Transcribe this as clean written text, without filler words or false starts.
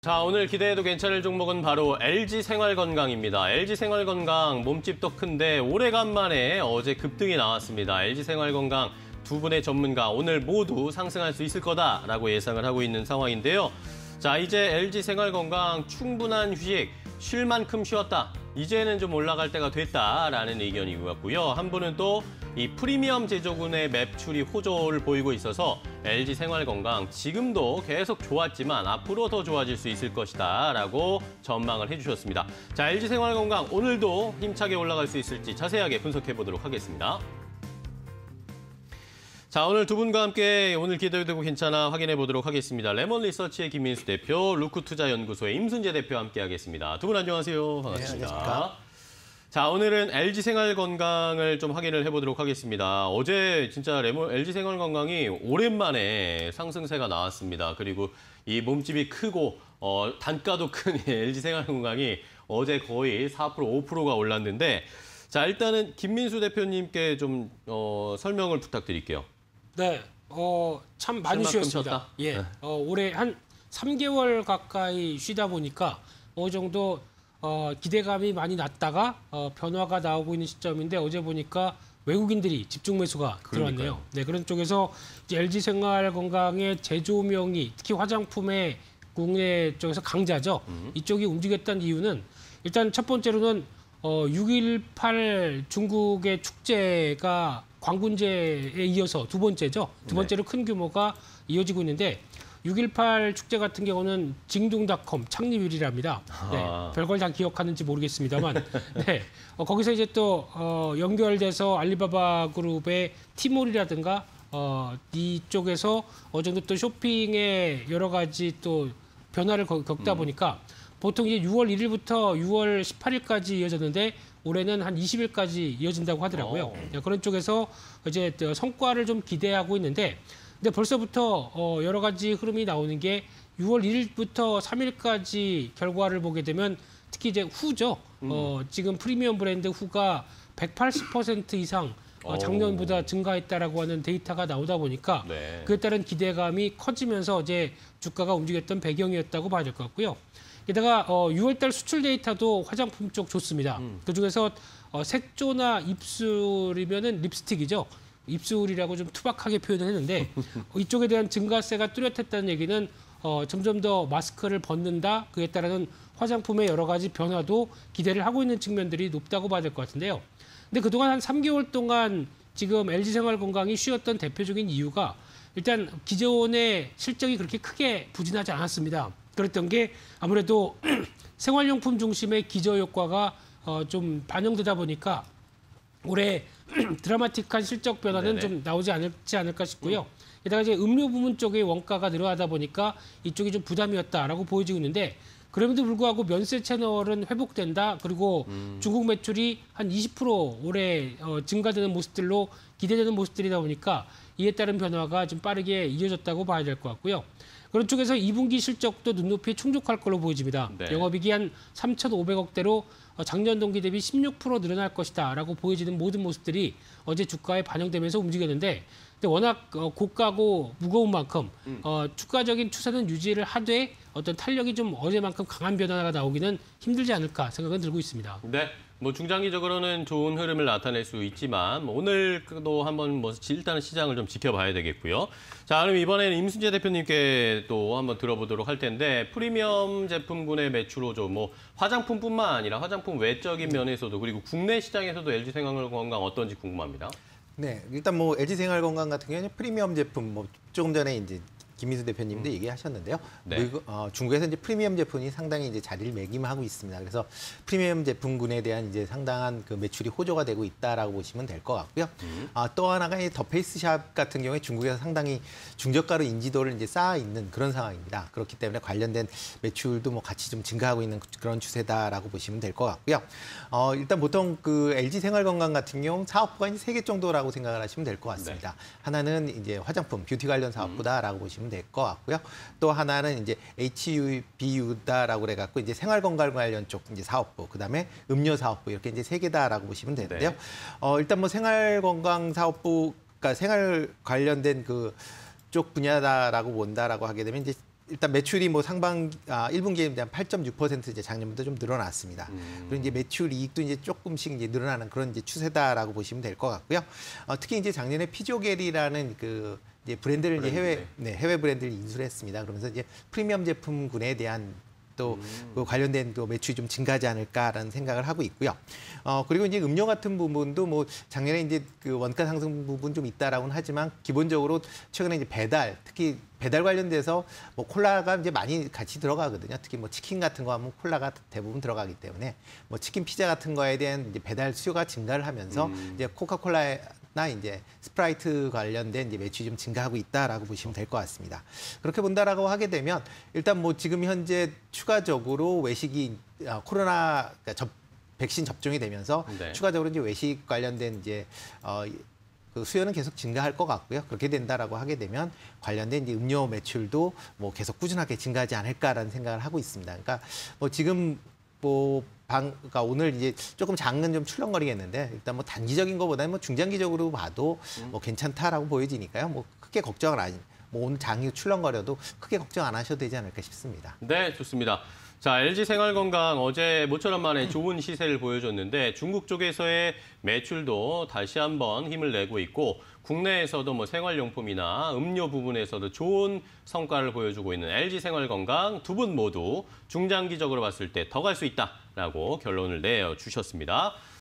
자, 오늘 기대해도 괜찮을 종목은 바로 LG생활건강입니다. LG생활건강 몸집도 큰데 오래간만에 어제 급등이 나왔습니다. LG생활건강 두 분의 전문가 오늘 모두 상승할 수 있을 거다라고 예상을 하고 있는 상황인데요. 자, 이제 LG생활건강 충분한 휴식, 쉴 만큼 쉬었다. 이제는 좀 올라갈 때가 됐다라는 의견인 것 같고요. 한 분은 또 이 프리미엄 제조군의 매출이 호조를 보이고 있어서 LG생활건강 지금도 계속 좋았지만 앞으로 더 좋아질 수 있을 것이다 라고 전망을 해주셨습니다. 자, LG생활건강 오늘도 힘차게 올라갈 수 있을지 자세하게 분석해 보도록 하겠습니다. 자, 오늘 두 분과 함께 오늘 기대되고 괜찮아 확인해 보도록 하겠습니다. 레몬리서치의 김민수 대표, 루크투자연구소의 임순재 대표와 함께 하겠습니다. 두 분 안녕하세요. 반갑습니다. 네, 안녕하십니까. 자, 오늘은 LG생활건강을 좀 확인을 해보도록 하겠습니다. 어제 진짜 LG생활건강이 오랜만에 상승세가 나왔습니다. 그리고 이 몸집이 크고 단가도 큰 LG생활건강이 어제 거의 4%, 5%가 올랐는데 자, 일단은 김민수 대표님께 좀 설명을 부탁드릴게요. 네, 참 많이 쉬었습니다. 예, 네. 올해 한 3개월 가까이 쉬다 보니까 어느 정도 기대감이 많이 났다가 변화가 나오고 있는 시점인데 어제 보니까 외국인들이 집중 매수가 들어왔네요. 네, 그런 쪽에서 이제 LG생활건강의 제조명이 특히 화장품의 국내 쪽에서 강자죠. 이쪽이 움직였다는 이유는 일단 첫 번째로는 6.18 중국의 축제가 광군제에 이어서 두 번째죠. 두 번째로 큰 규모가 이어지고 있는데 6.18 축제 같은 경우는 징둥닷컴 창립일이랍니다. 네, 별걸 다 기억하는지 모르겠습니다만 네, 거기서 이제 또 연결돼서 알리바바 그룹의 티몰이라든가 이쪽에서 어느 정도 또 쇼핑의 여러 가지 또 변화를 겪다 보니까 보통 이제 6월 1일부터 6월 18일까지 이어졌는데 올해는 한 20일까지 이어진다고 하더라고요. 그런 쪽에서 이제 성과를 좀 기대하고 있는데 근데 벌써부터 여러 가지 흐름이 나오는 게 6월 1일부터 3일까지 결과를 보게 되면 특히 이제 후죠. 지금 프리미엄 브랜드 후가 180% 이상 작년보다 증가했다라고 하는 데이터가 나오다 보니까 네. 그에 따른 기대감이 커지면서 어제 주가가 움직였던 배경이었다고 봐야 될 것 같고요. 게다가 6월달 수출 데이터도 화장품 쪽 좋습니다. 그중에서 색조나 입술이면은 립스틱이죠. 입술이라고 좀 투박하게 표현을 했는데 이쪽에 대한 증가세가 뚜렷했다는 얘기는 점점 더 마스크를 벗는다. 그에 따르는 화장품의 여러 가지 변화도 기대를 하고 있는 측면들이 높다고 봐야 될 것 같은데요. 근데 그동안 한 3개월 동안 지금 LG생활건강이 쉬었던 대표적인 이유가 일단 기존의 실적이 그렇게 크게 부진하지 않았습니다. 그랬던 게 아무래도 생활용품 중심의 기저효과가 좀 반영되다 보니까 올해 드라마틱한 실적 변화는 좀 나오지 않을까 싶고요. 게다가 이제 음료 부문 쪽의 원가가 늘어나다 보니까 이쪽이 좀 부담이었다라고 보여지고 있는데 그럼에도 불구하고 면세 채널은 회복된다. 그리고 중국 매출이 한 20% 올해 증가되는 모습들로 기대되는 모습들이다 보니까 이에 따른 변화가 좀 빠르게 이어졌다고 봐야 될 것 같고요. 그런 쪽에서 2분기 실적도 눈높이 충족할 걸로 보여집니다. 네. 영업이익이 한 3,500억대로 작년 동기 대비 16% 늘어날 것이다라고 보여지는 모든 모습들이 어제 주가에 반영되면서 움직였는데 근데 워낙 고가고 무거운 만큼 주가적인 추세는 유지를 하되 어떤 탄력이 좀 어제만큼 강한 변화가 나오기는 힘들지 않을까 생각은 들고 있습니다. 네, 뭐 중장기적으로는 좋은 흐름을 나타낼 수 있지만 오늘도 한번 일단은 시장을 좀 지켜봐야 되겠고요. 자, 그럼 이번에는 임순재 대표님께 또 한번 들어보도록 할 텐데 프리미엄 제품군의 매출 호조, 뭐 화장품뿐만 아니라 화장품 외적인 면에서도 그리고 국내 시장에서도 LG생활건강 어떤지 궁금합니다. 네, 일단 뭐 LG생활건강 같은 경우는 프리미엄 제품 뭐 조금 전에 이제 김민수 대표님도 얘기하셨는데요. 네. 중국에서 이제 프리미엄 제품이 상당히 이제 자리를 매김하고 있습니다. 그래서 프리미엄 제품군에 대한 이제 상당한 그 매출이 호조가 되고 있다라고 보시면 될 것 같고요. 또 하나가 이 더 페이스샵 같은 경우에 중국에서 상당히 중저가로 인지도를 이제 쌓아 있는 그런 상황입니다. 그렇기 때문에 관련된 매출도 뭐 같이 좀 증가하고 있는 그런 추세다라고 보시면 될 것 같고요. 일단 보통 그 LG생활건강 같은 경우 사업부가 이제 3개 정도라고 생각을 하시면 될 것 같습니다. 네. 하나는 이제 화장품, 뷰티 관련 사업부다라고 보시면 될 것 같고요. 또 하나는 이제 HUBU다라고 그래갖고 이제 생활건강 관련 쪽 이제 사업부, 그다음에 음료 사업부 이렇게 이제 3개다라고 보시면 되는데요. 네. 일단 뭐 생활건강 사업부, 그러니까 생활 관련된 그 쪽 분야다라고 본다라고 하게 되면 이제 일단 매출이 뭐 1분기에 대한 8.6% 이제 작년보다 좀 늘어났습니다. 그리고 이제 매출 이익도 이제 조금씩 이제 늘어나는 그런 이제 추세다라고 보시면 될 것 같고요. 특히 이제 작년에 피조겔이라는 그 이제 브랜드를 이제 해외 브랜드를 인수를 했습니다. 그러면서 이제 프리미엄 제품군에 대한 또 그 관련된 또 매출이 좀 증가하지 않을까라는 생각을 하고 있고요. 그리고 이제 음료 같은 부분도 뭐 작년에 이제 그 원가 상승 부분 좀 있다라고는 하지만 기본적으로 최근에 이제 특히 배달 관련돼서 뭐 콜라가 이제 많이 같이 들어가거든요. 특히 뭐 치킨 같은 거 하면 콜라가 대부분 들어가기 때문에 뭐 치킨 피자 같은 거에 대한 이제 배달 수요가 증가를 하면서 이제 코카콜라나 이제 스프라이트 관련된 이제 매출이 좀 증가하고 있다라고 보시면 될 것 같습니다. 그렇게 본다라고 하게 되면 일단 뭐 지금 현재 추가적으로 외식이 코로나 그러니까 백신 접종이 되면서 네. 추가적으로 이제 외식 관련된 이제 그 수요는 계속 증가할 것 같고요. 그렇게 된다라고 하게 되면 관련된 이제 음료 매출도 뭐 계속 꾸준하게 증가하지 않을까라는 생각을 하고 있습니다. 그러니까 뭐 지금 그러니까 오늘 이제 조금 장은 좀 출렁거리겠는데 일단 뭐 단기적인 것보다는 뭐 중장기적으로 봐도 뭐 괜찮다라고 보여지니까요. 뭐 크게 걱정을 뭐 오늘 장이 출렁거려도 크게 걱정 안 하셔도 되지 않을까 싶습니다. 네, 좋습니다. 자, LG생활건강 어제 모처럼 만에 좋은 시세를 보여줬는데 중국 쪽에서의 매출도 다시 한번 힘을 내고 있고 국내에서도 뭐 생활용품이나 음료 부분에서도 좋은 성과를 보여주고 있는 LG생활건강 두 분 모두 중장기적으로 봤을 때 더 갈 수 있다라고 결론을 내주셨습니다.